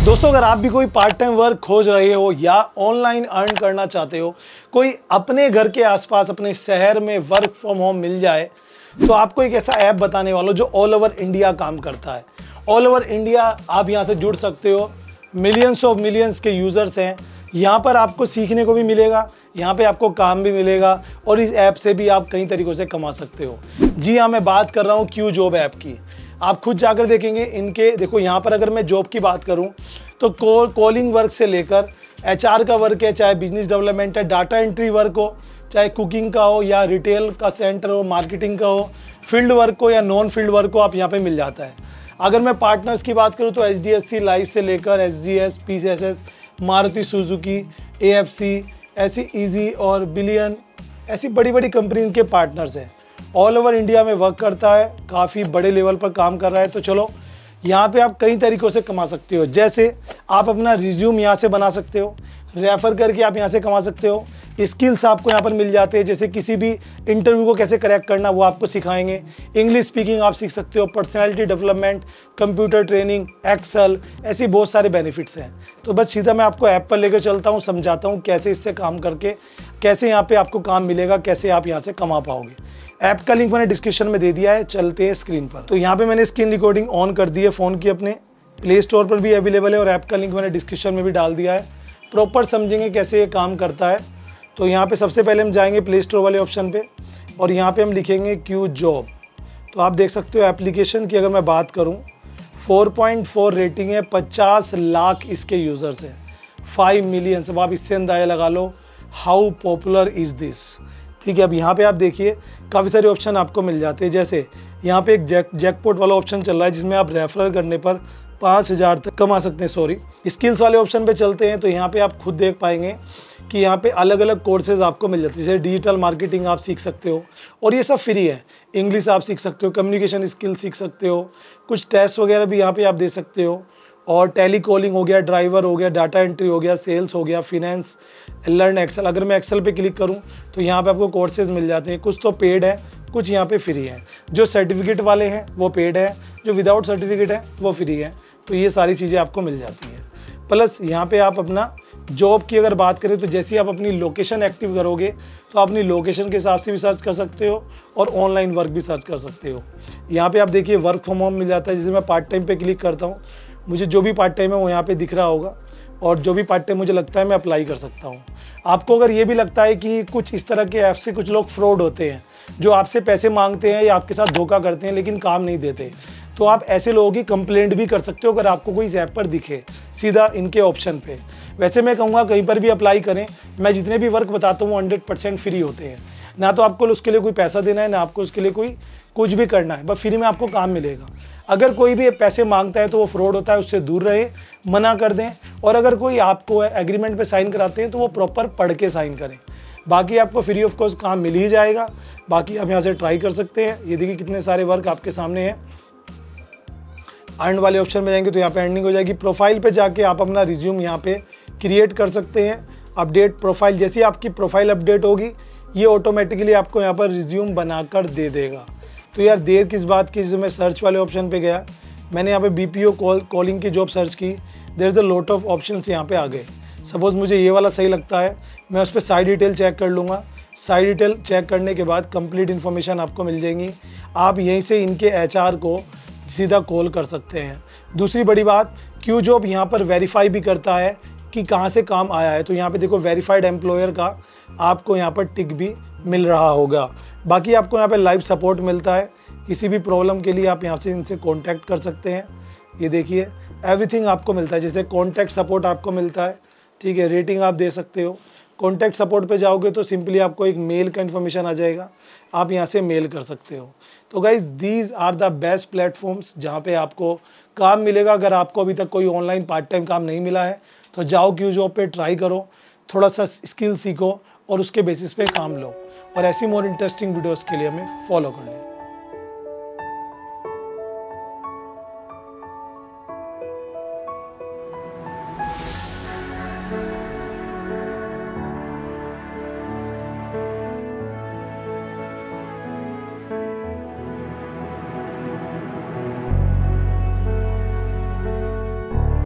दोस्तों, अगर आप भी कोई पार्ट टाइम वर्क खोज रहे हो या ऑनलाइन अर्न करना चाहते हो, कोई अपने घर के आसपास अपने शहर में वर्क फ्रॉम होम मिल जाए, तो आपको एक ऐसा ऐप बताने वाला हूं जो ऑल ओवर इंडिया काम करता है। ऑल ओवर इंडिया आप यहां से जुड़ सकते हो। मिलियंस ऑफ मिलियंस के यूज़र्स हैं। यहाँ पर आपको सीखने को भी मिलेगा, यहाँ पे आपको काम भी मिलेगा और इस ऐप से भी आप कई तरीक़ों से कमा सकते हो। जी हाँ, मैं बात कर रहा हूँ क्यू जॉब ऐप की। आप खुद जाकर देखेंगे इनके, देखो यहाँ पर अगर मैं जॉब की बात करूँ तो कॉलिंग वर्क से लेकर एचआर का वर्क है, चाहे बिजनेस डेवलपमेंट है, डाटा एंट्री वर्क हो, चाहे कुकिंग का हो या रिटेल का सेंटर हो, मार्केटिंग का हो, फील्ड वर्क हो या नॉन फील्ड वर्क हो, आप यहाँ पे मिल जाता है। अगर मैं पार्टनर्स की बात करूँ तो HDFC लाइफ से लेकर SGS, PCSS, Maruti Suzuki, AFC, ऐसी ईजी और बिलियन, ऐसी बड़ी बड़ी कंपनी के पार्टनर्स हैं। ऑल ओवर इंडिया में वर्क करता है, काफ़ी बड़े लेवल पर काम कर रहा है। तो चलो, यहाँ पे आप कई तरीक़ों से कमा सकते हो। जैसे आप अपना रिज्यूम यहाँ से बना सकते हो, रेफ़र करके आप यहाँ से कमा सकते हो। स्किल्स आपको यहाँ पर मिल जाते हैं, जैसे किसी भी इंटरव्यू को कैसे क्रैक करना वो आपको सिखाएंगे। इंग्लिश स्पीकिंग आप सीख सकते हो, personality development, computer training, Excel, ऐसी बहुत सारे बेनिफिट्स हैं। तो बस सीधा मैं आपको ऐप पर लेकर चलता हूँ, समझाता हूँ कैसे इससे काम करके कैसे यहाँ पर आपको काम मिलेगा, कैसे आप यहाँ से कमा पाओगे। ऐप का लिंक मैंने डिस्क्रिप्शन में दे दिया है, चलते हैं स्क्रीन पर। तो यहाँ पे मैंने स्क्रीन रिकॉर्डिंग ऑन कर दी है फ़ोन की, अपने प्ले स्टोर पर भी अवेलेबल है और ऐप का लिंक मैंने डिस्क्रिप्शन में भी डाल दिया है। प्रॉपर समझेंगे कैसे ये काम करता है। तो यहाँ पे सबसे पहले हम जाएंगे प्ले स्टोर वाले ऑप्शन पे और यहाँ पे हम लिखेंगे क्यू जॉब। तो आप देख सकते हो एप्लीकेशन की अगर मैं बात करूँ, 4.4 रेटिंग है, 50 लाख इसके यूज़र्स हैं, 5 मिलियन। अब आप इससे अंदाज़ा लगा लो हाउ पॉपुलर इज़ दिस। ठीक है, अब यहाँ पे आप देखिए काफ़ी सारे ऑप्शन आपको मिल जाते हैं। जैसे यहाँ पे एक जैकपॉट वाला ऑप्शन चल रहा है जिसमें आप रेफरल करने पर 5,000 तक कमा सकते हैं। स्किल्स वाले ऑप्शन पे चलते हैं तो यहाँ पे आप खुद देख पाएंगे कि यहाँ पे अलग अलग कोर्सेज आपको मिल जाते हैं। जैसे डिजिटल मार्केटिंग आप सीख सकते हो और ये सब फ्री है। इंग्लिश आप सीख सकते हो, कम्युनिकेशन स्किल सीख सकते हो, कुछ टेस्ट वगैरह भी यहाँ पे आप दे सकते हो। और टेली कॉलिंग हो गया, ड्राइवर हो गया, डाटा एंट्री हो गया, सेल्स हो गया, फिनेंस, लर्न एक्सेल। अगर मैं एक्सेल पे क्लिक करूं तो यहाँ पे आपको कोर्सेज मिल जाते हैं। कुछ तो पेड है, कुछ यहाँ पे फ्री है। जो सर्टिफिकेट वाले हैं वो पेड है, जो विदाउट सर्टिफिकेट है वो फ्री है। तो ये सारी चीज़ें आपको मिल जाती हैं। प्लस यहाँ पे आप अपना जॉब की अगर बात करें तो जैसे आप अपनी लोकेशन एक्टिव करोगे तो आप अपनी लोकेशन के हिसाब से भी सर्च कर सकते हो और ऑनलाइन वर्क भी सर्च कर सकते हो। यहाँ पे आप देखिए वर्क फ्रॉम होम मिल जाता है। जैसे मैं पार्ट टाइम पे क्लिक करता हूँ, मुझे जो भी पार्ट टाइम है वो यहाँ पे दिख रहा होगा और जो भी पार्ट टाइम मुझे लगता है मैं अप्लाई कर सकता हूँ। आपको अगर ये भी लगता है कि कुछ इस तरह के ऐप से कुछ लोग फ्रॉड होते हैं जो आपसे पैसे मांगते हैं या आपके साथ धोखा करते हैं लेकिन काम नहीं देते, तो आप ऐसे लोगों की कंप्लेंट भी कर सकते हो अगर आपको कोई इस ऐप पर दिखे सीधा इनके ऑप्शन पे। वैसे मैं कहूँगा कहीं पर भी अप्लाई करें। मैं जितने भी वर्क बताता हूँ 100% फ्री होते हैं। ना तो आपको उसके लिए कोई पैसा देना है, ना आपको उसके लिए कोई कुछ भी करना है, बस फ्री में आपको काम मिलेगा। अगर कोई भी पैसे मांगता है तो वो फ्रॉड होता है, उससे दूर रहे, मना कर दें। और अगर कोई आपको एग्रीमेंट पे साइन कराते हैं तो वो प्रॉपर पढ़ के साइन करें। बाकी आपको फ्री ऑफ कॉस्ट काम मिल ही जाएगा। बाकी आप यहाँ से ट्राई कर सकते हैं। ये देखिए कितने सारे वर्क आपके सामने हैं। अर्न वाले ऑप्शन में जाएंगे तो यहाँ पे अर्निंग हो जाएगी। प्रोफाइल पे जाके आप अपना रिज्यूम यहाँ पे क्रिएट कर सकते हैं। अपडेट प्रोफाइल, जैसी आपकी प्रोफाइल अपडेट होगी ये ऑटोमेटिकली आपको यहाँ पर रिज्यूम बनाकर दे देगा। तो यार देर किस बात की, जो मैं सर्च वाले ऑप्शन पे गया, मैंने यहाँ पे BPO कॉलिंग की जॉब सर्च की। There is a lot of options यहाँ पे आ गए। सपोज़ मुझे ये वाला सही लगता है, मैं उस पर साइड डिटेल चेक कर लूँगा। साइड डिटेल चेक करने के बाद कंप्लीट इन्फॉर्मेशन आपको मिल जाएंगी। आप यहीं से इनके HR को सीधा कॉल कर सकते हैं। दूसरी बड़ी बात, क्यू जॉब यहाँ पर वेरीफाई भी करता है कि कहाँ से काम आया है। तो यहाँ पे देखो वेरीफाइड एम्प्लॉयर का आपको यहाँ पर टिक भी मिल रहा होगा। बाकी आपको यहाँ पे लाइव सपोर्ट मिलता है। किसी भी प्रॉब्लम के लिए आप यहाँ से इनसे कांटेक्ट कर सकते हैं। ये देखिए एवरीथिंग आपको मिलता है। जैसे कॉन्टैक्ट सपोर्ट आपको मिलता है, ठीक है, रेटिंग आप दे सकते हो। कॉन्टैक्ट सपोर्ट पे जाओगे तो सिंपली आपको एक मेल का इन्फॉर्मेशन आ जाएगा, आप यहाँ से मेल कर सकते हो। तो guys these are the best platforms जहाँ पे आपको काम मिलेगा। अगर आपको अभी तक कोई ऑनलाइन पार्ट टाइम काम नहीं मिला है तो जाओ क्यू जॉब पे ट्राई करो, थोड़ा सा स्किल सीखो और उसके बेसिस पे काम लो। और ऐसी मोर इंटरेस्टिंग वीडियोस के लिए हमें फॉलो कर लें।